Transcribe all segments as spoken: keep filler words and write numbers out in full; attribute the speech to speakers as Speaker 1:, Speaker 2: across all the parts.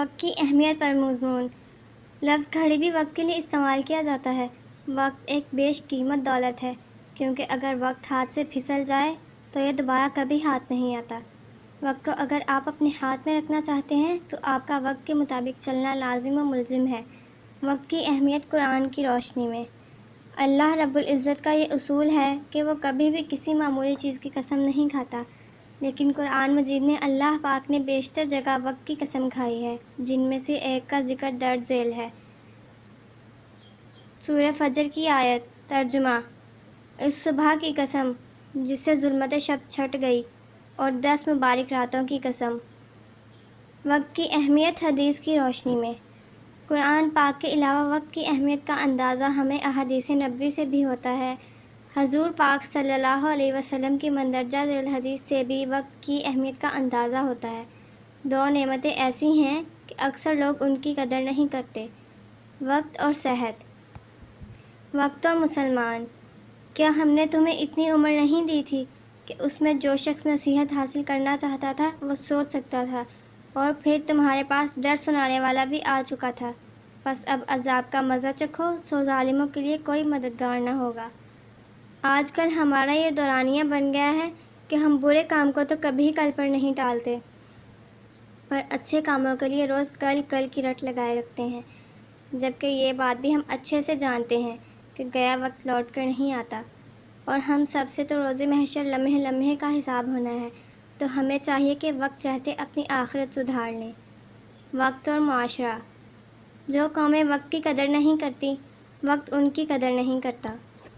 Speaker 1: وقت کی اہمیت پر مضمون۔ لفظ گھڑی بھی وقت کے لیے استعمال کیا جاتا ہے۔ وقت ایک بیش قیمت دولت ہے، کیونکہ اگر وقت ہاتھ سے پھسل جائے تو یہ دوبارہ کبھی ہاتھ نہیں آتا۔ وقت کو اگر آپ اپنے ہاتھ میں رکھنا چاہتے ہیں تو آپ کا وقت کے مطابق چلنا لازم و ملزم ہے۔ وقت کی اہمیت قرآن کی روشنی میں۔ اللہ رب العزت کا یہ اصول ہے کہ وہ کبھی بھی کسی معمولی چیز کی قسم نہیں کھاتا، لیکن قرآن مجید میں اللہ پاک نے بیشتر جگہ وقت کی قسم کھائی ہے، جن میں سے ایک کا ذکر درج ذیل ہے۔ سورہ فجر کی آیت۔ ترجمہ: اس صبح کی قسم جس سے ظلمت شب چھٹ گئی، اور دس مبارک راتوں کی قسم۔ وقت کی اہمیت حدیث کی روشنی میں۔ قرآن پاک کے علاوہ وقت کی اہمیت کا اندازہ ہمیں احادیث نبوی سے بھی ہوتا ہے۔ حضور پاک صلی اللہ علیہ وسلم کی مندرجہ ذیل حدیث سے بھی وقت کی اہمیت کا اندازہ ہوتا ہے۔ دو نعمتیں ایسی ہیں کہ اکثر لوگ ان کی قدر نہیں کرتے: وقت اور صحت۔ وقت اور مسلمان۔ کیا ہم نے تمہیں اتنی عمر نہیں دی تھی کہ اس میں جو شخص نصیحت حاصل کرنا چاہتا تھا وہ سوچ سکتا تھا، اور پھر تمہارے پاس ڈر سنانے والا بھی آ چکا تھا؟ بس اب عذاب کا مزہ چکھو، سو ظالموں کے لیے کوئی مددگار نہ ہوگا۔ آج کل ہمارا یہ دورانیہ بن گیا ہے کہ ہم برے کام کو تو کبھی کل پر نہیں ٹالتے، پر اچھے کاموں کے لیے روز کل کل کی رٹ لگائے رکھتے ہیں، جبکہ یہ بات بھی ہم اچھے سے جانتے ہیں کہ گیا وقت لوٹ کر نہیں آتا، اور ہم سب سے تو روز محشر لمحے لمحے کا حساب ہونا ہے، تو ہمیں چاہیے کہ وقت رہتے اپنی آخرت سدھار لیں۔ وقت اور معاشرہ۔ جو قومیں وقت کی قدر نہیں کرتی، وقت ان کی قدر نہیں کرتا۔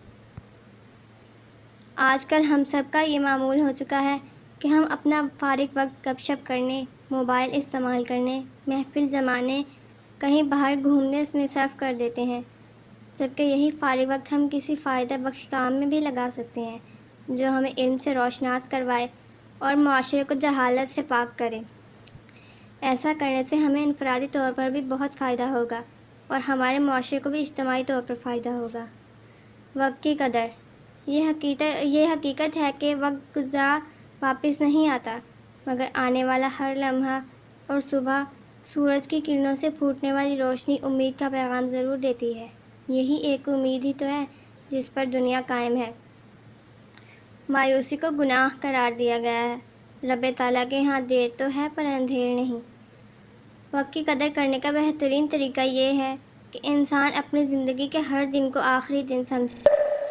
Speaker 1: آج کل ہم سب کا یہ معمول ہو چکا ہے کہ ہم اپنا فارغ وقت گپ شپ کرنے، موبائل استعمال کرنے، محفل جمانے، کہیں باہر گھومنے میں صرف کر دیتے ہیں، جبکہ یہی فارغ وقت ہم کسی فائدہ بخش کام میں بھی لگا سکتے ہیں جو ہمیں علم سے روشناس کروائے اور معاشرے کو جہالت سے پاک کرے۔ ایسا کرنے سے ہمیں انفرادی طور پر بھی بہت فائدہ ہوگا، اور ہمارے معاشرے کو بھی اجتماعی طور پر فائدہ ہوگا۔ وقت کی قدر۔ یہ حقیقت یہ حقیقت ہے کہ وقت گزرا واپس نہیں آتا، مگر آنے والا ہر لمحہ اور صبح سورج کی کرنوں سے پھوٹنے والی روشنی امید کا پیغام ضرور دیتی ہے۔ یہی ایک امید ہی تو ہے جس پر دنیا قائم ہے۔ مایوسی کو گناہ قرار دیا گیا ہے۔ رب تعالیٰ کے ہاں دیر تو ہے پر اندھیر نہیں۔ وقت کی قدر کرنے کا بہترین طریقہ یہ ہے کہ انسان اپنی زندگی کے ہر دن کو آخری دن سمجھے۔